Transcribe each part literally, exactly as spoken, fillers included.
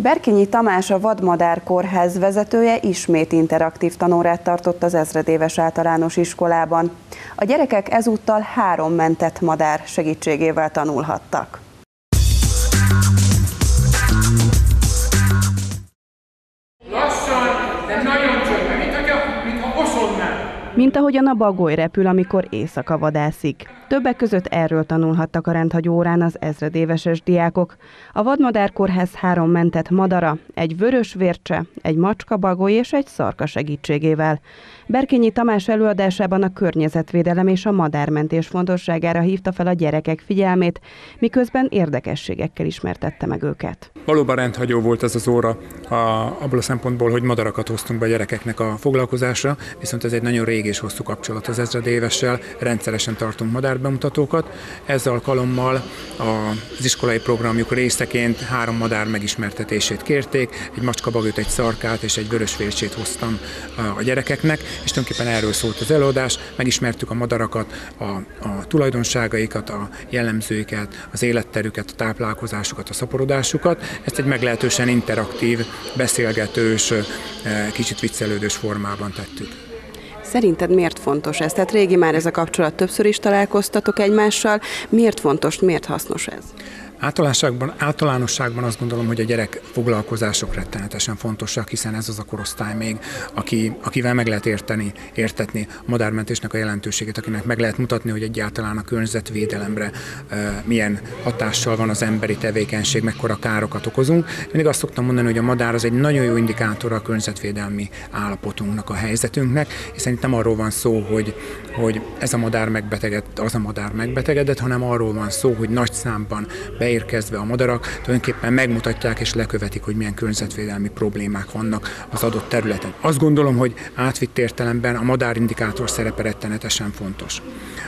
Berkényi Tamás, a Vadmadár Kórház vezetője ismét interaktív tanórát tartott az ezredéves általános iskolában. A gyerekek ezúttal három mentett madár segítségével tanulhattak. Lassan, de nagyon csöndben, mint hogyha, mintha osonnál. Mint ahogyan a bagoly repül, amikor éjszaka vadászik. Többek között erről tanulhattak a rendhagyó órán az ezredéveses diákok. A Vadmadár Kórház három mentett madara, egy vörös vércse, egy macska bagoly és egy szarka segítségével. Berkényi Tamás előadásában a környezetvédelem és a madármentés fontosságára hívta fel a gyerekek figyelmét, miközben érdekességekkel ismertette meg őket. Valóban rendhagyó volt ez az óra a, abból a szempontból, hogy madarakat hoztunk be a gyerekeknek a foglalkozásra, viszont ez egy nagyon régi és hosszú kapcsolat az ezredévessel, rendszeresen tartunk madárbemutatókat. Ezzel alkalommal az iskolai programjuk részeként három madár megismertetését kérték, egy macskabagolyt, egy szarkát és egy vörös vércsét hoztam a gyerekeknek, és tulajdonképpen erről szólt az előadás. Megismertük a madarakat, a, a tulajdonságaikat, a jellemzőiket, az életterüket, a táplálkozásukat, a szaporodásukat. Ezt egy meglehetősen interaktív, beszélgetős, kicsit viccelődős formában tettük. Szerinted miért fontos ez? Tehát régi már ez a kapcsolat, többször is találkoztatok egymással. Miért fontos, miért hasznos ez? Általánosságban, általánosságban azt gondolom, hogy a gyerek foglalkozások rettenetesen fontosak, hiszen ez az a korosztály még, aki, akivel meg lehet érteni, értetni a madármentésnek a jelentőségét, akinek meg lehet mutatni, hogy egyáltalán a környezetvédelemre e, milyen hatással van az emberi tevékenység, mekkora károkat okozunk. Mindig azt szoktam mondani, hogy a madár az egy nagyon jó indikátora a környezetvédelmi állapotunknak, a helyzetünknek, hiszen itt nem arról van szó, hogy, hogy ez a madár megbetegedett, az a madár megbetegedett, hanem arról van szó, hogy nagy számban beérkezve a madarak tulajdonképpen megmutatják és lekövetik, hogy milyen környezetvédelmi problémák vannak az adott területen. Azt gondolom, hogy átvitt értelemben a madárindikátor szerepe rettenetesen fontos.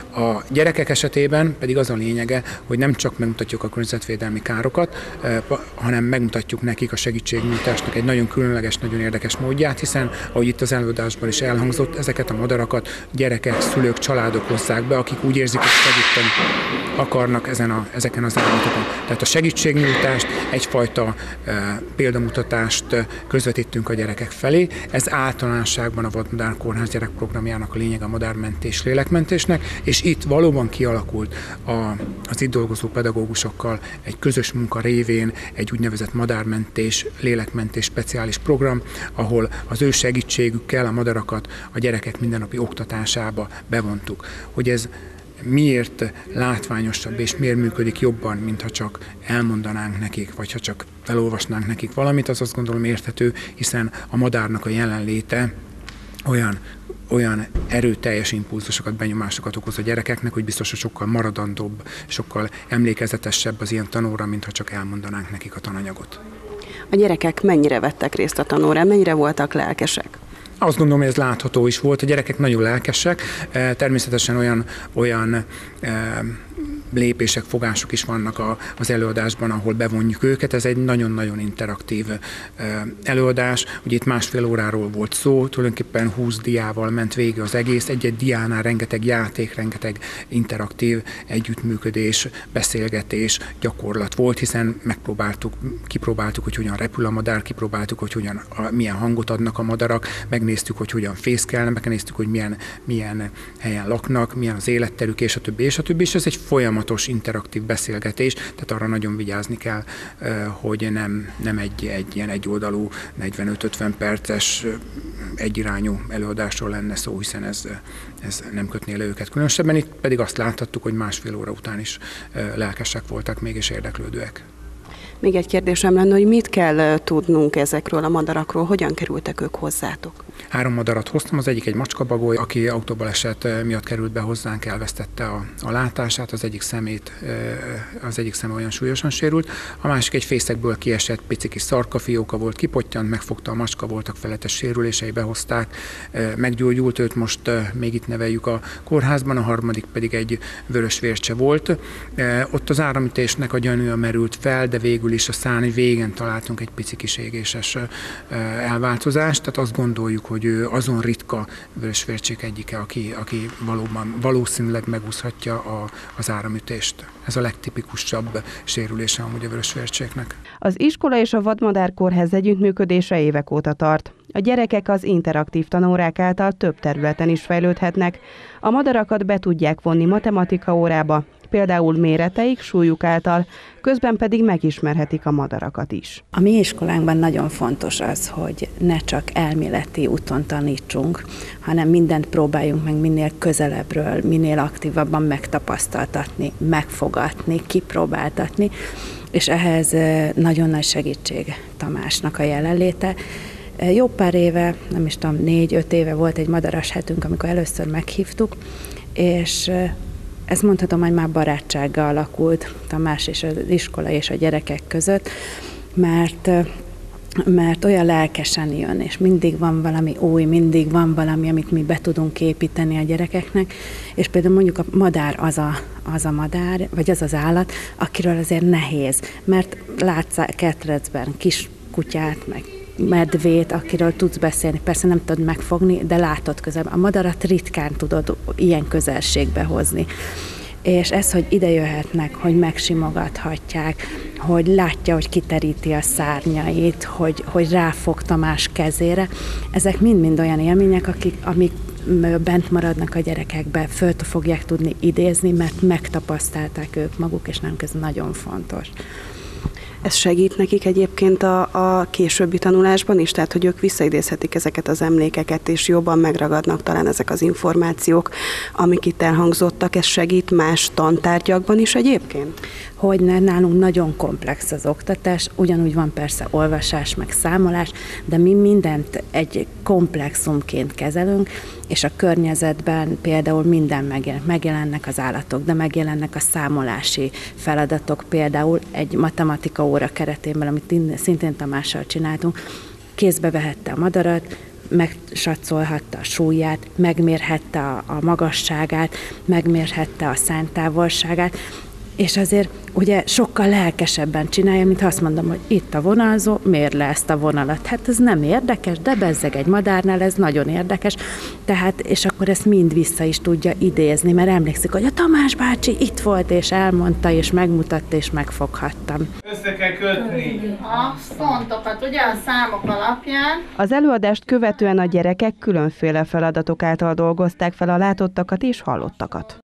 A gyerekek esetében pedig az a lényege, hogy nem csak megmutatjuk a környezetvédelmi károkat, hanem megmutatjuk nekik a segítségnyújtásnak egy nagyon különleges, nagyon érdekes módját, hiszen, ahogy itt az előadásban is elhangzott, ezeket a madarakat gyerekek, szülők, családok hozzák be, akik úgy érzik, hogy segíteni akarnak ezen a, ezeken az állatokon. Tehát a segítségnyújtást, egyfajta e, példamutatást közvetítünk a gyerekek felé. Ez általánosságban a Vadmadár Kórház gyerekprogramjának a lényeg, a madármentés, lélekmentésnek, és itt valóban kialakult a, az itt dolgozó pedagógusokkal egy közös munka révén egy úgynevezett madármentés, lélekmentés speciális program, ahol az ő segítségükkel a madarakat a gyerekek mindennapi oktatásába bevontuk. Hogy ez miért látványosabb és miért működik jobban, mintha csak elmondanánk nekik, vagy ha csak felolvasnánk nekik valamit, az azt gondolom érthető, hiszen a madárnak a jelenléte olyan, olyan erőteljes impulzusokat, benyomásokat okoz a gyerekeknek, hogy biztos, hogy sokkal maradandóbb, sokkal emlékezetesebb az ilyen tanóra, mintha csak elmondanánk nekik a tananyagot. A gyerekek mennyire vettek részt a tanórán, mennyire voltak lelkesek? Azt gondolom, hogy ez látható is volt. A gyerekek nagyon lelkesek, természetesen olyan, olyan lépések, fogások is vannak az előadásban, ahol bevonjuk őket. Ez egy nagyon-nagyon interaktív előadás. Ugye itt másfél óráról volt szó, tulajdonképpen húsz diával ment végig az egész. Egy-egy diánál rengeteg játék, rengeteg interaktív együttműködés, beszélgetés, gyakorlat volt, hiszen megpróbáltuk, kipróbáltuk, hogy hogyan repül a madár, kipróbáltuk, hogy hogyan, milyen hangot adnak a madarak, megnéztük, hogy hogyan fészkelnek, megnéztük, hogy milyen, milyen helyen laknak, milyen az életterük, és a többi, és a többi, és ez egy folyamatos interaktív beszélgetés, tehát arra nagyon vigyázni kell, hogy nem, nem egy, egy ilyen egyoldalú negyvenöt-ötven perces egyirányú előadásról lenne szó, hiszen ez, ez nem kötné le őket különösebben. Itt pedig azt láthattuk, hogy másfél óra után is lelkesek voltak még és érdeklődőek. Még egy kérdésem lenne, hogy mit kell tudnunk ezekről a madarakról, hogyan kerültek ők hozzátok? Három madarat hoztam, az egyik egy macskabagoly, aki autóbaleset miatt került be hozzánk, elvesztette a, a látását, az egyik szemét, az egyik szeme olyan súlyosan sérült, a másik egy fészekből kiesett pici kis szarkafióka volt, kipottyant, megfogta a macska, voltak feletes sérülései, behozták, meggyógyult, őt most még itt neveljük a kórházban, a harmadik pedig egy vörös vércse volt. Ott az áramütésnek a gyanúja merült fel, de de végül is a szárny végén találtunk egy pici kis égéses elváltozást, tehát azt gondoljuk, hogy ő azon ritka vörösvércsék egyike, aki, aki valóban valószínűleg megúszhatja a, az áramütést. Ez a legtipikusabb sérülése amúgy a vörösvércséknek. Az iskola és a vadmadárkórház együttműködése évek óta tart. A gyerekek az interaktív tanórák által több területen is fejlődhetnek. A madarakat be tudják vonni matematika órába, például méreteik, súlyuk által, közben pedig megismerhetik a madarakat is. A mi iskolánkban nagyon fontos az, hogy ne csak elméleti úton tanítsunk, hanem mindent próbáljunk meg minél közelebbről, minél aktívabban megtapasztaltatni, megfogatni, kipróbáltatni, és ehhez nagyon nagy segítség Tamásnak a jelenléte. Jó pár éve, nem is tudom, négy-öt éve volt egy madaras hetünk, amikor először meghívtuk, és ezt mondhatom, hogy már barátsággal alakult Tamás és az iskola és a gyerekek között, mert, mert olyan lelkesen jön, és mindig van valami új, mindig van valami, amit mi be tudunk építeni a gyerekeknek, és például mondjuk a madár az a, az a madár, vagy az az állat, akiről azért nehéz, mert látsz ketrecben kis kutyát, meg medvét, akiről tudsz beszélni, persze nem tudod megfogni, de látod közelben. A madarat ritkán tudod ilyen közelségbe hozni. És ez, hogy ide jöhetnek, hogy megsimogathatják, hogy látja, hogy kiteríti a szárnyait, hogy, hogy ráfog Tamás kezére, ezek mind-mind olyan élmények, akik, amik bent maradnak a gyerekekbe, föl fogják tudni idézni, mert megtapasztalták ők maguk, és nem, ez nagyon fontos. Ez segít nekik egyébként a, a későbbi tanulásban is, tehát hogy ők visszaidézhetik ezeket az emlékeket, és jobban megragadnak talán ezek az információk, amik itt elhangzottak. Ez segít más tantárgyakban is egyébként? Hogyne, nálunk nagyon komplex az oktatás, ugyanúgy van persze olvasás, meg számolás, de mi mindent egy komplexumként kezelünk, és a környezetben például minden megjelen, megjelennek az állatok, de megjelennek a számolási feladatok, például egy matematika óra keretében, amit szintén Tamással csináltunk, kézbe vehette a madarat, megsatszolhatta a súlyát, megmérhette a, a magasságát, megmérhette a szántávolságát, és azért ugye sokkal lelkesebben csinálja, mint ha azt mondom, hogy itt a vonalzó, mérd le ezt a vonalat. Hát ez nem érdekes, de bezzeg egy madárnál ez nagyon érdekes. Tehát, és akkor ezt mind vissza is tudja idézni, mert emlékszik, hogy a Tamás bácsi itt volt, és elmondta, és megmutatta, és megfoghattam. Össze kell kötni. A fontokat, ugye a számok alapján. Az előadást követően a gyerekek különféle feladatok által dolgozták fel a látottakat és hallottakat.